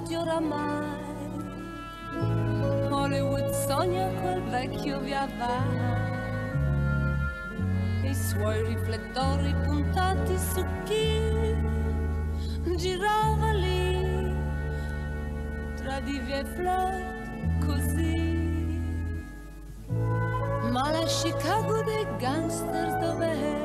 tardi oramai. Hollywood sogna quel vecchio via vai, i suoi riflettori puntati su chi girava lì tra divi e flirt così. Ma la Chicago dei gangsters dov'è?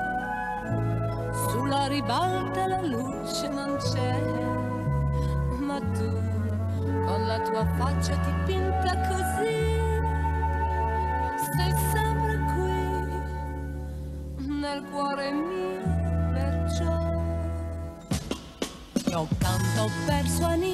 Sulla ribalta la luce non c'è, ma tu con la tua faccia dipinta così sei sempre qui nel cuore mio, perciò io canto per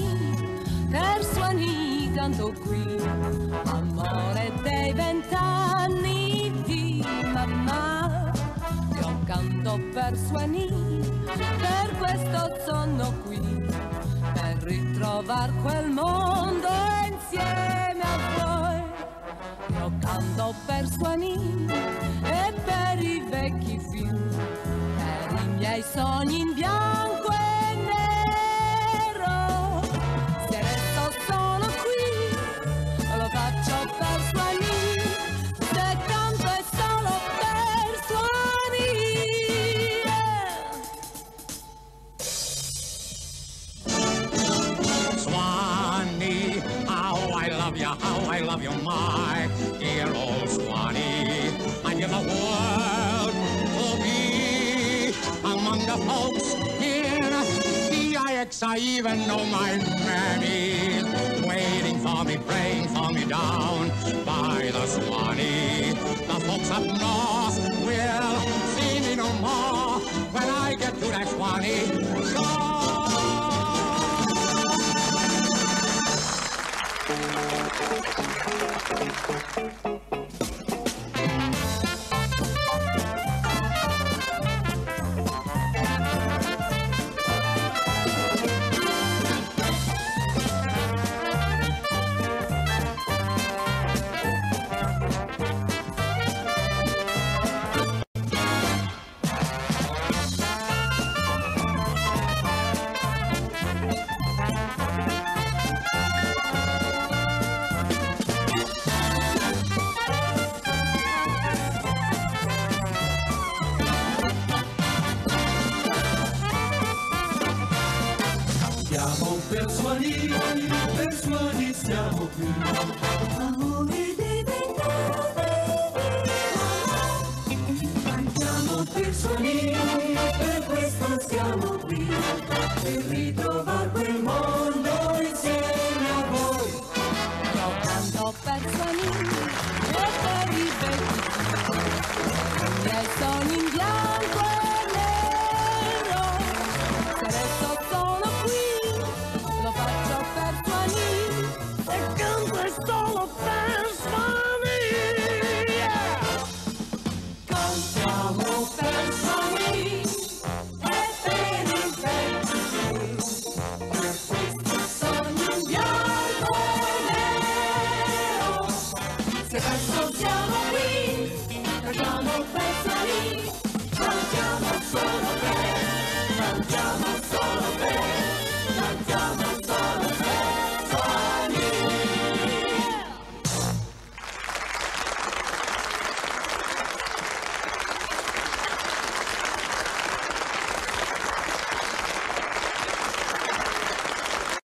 Suani, canto qui, amore dei 20 anni di mamma. Io canto per Suani, per questo sono qui, per ritrovar quel mondo insieme a voi. Io canto per Suani e per i vecchi film, per i miei sogni in bianco e nero. Se resto solo qui, lo faccio per Suani, se canto è solo per Suani. Suani, how I love you, my dear old Suani. I give the world to be among the folks in DIX. I even know my mammy waiting for me, praying for me down by the Suani. The folks up north will see me no more when I get to that Suani shore. Per Suani siamo qui. Amore dei 20 anni, Cantiamo per Suani, per questo siamo qui, per ritrovare quel mondo insieme a voi. io canto per Suani e per i vecchi film, i miei sogni in bianco e nero. Se resto solo qui, lo faccio per Suani, e canto è solo per Suani. Cantiamo per Suani e per i vecchi film, per questo sogno in bianco e nero. Se adesso siamo qui, cantiamo per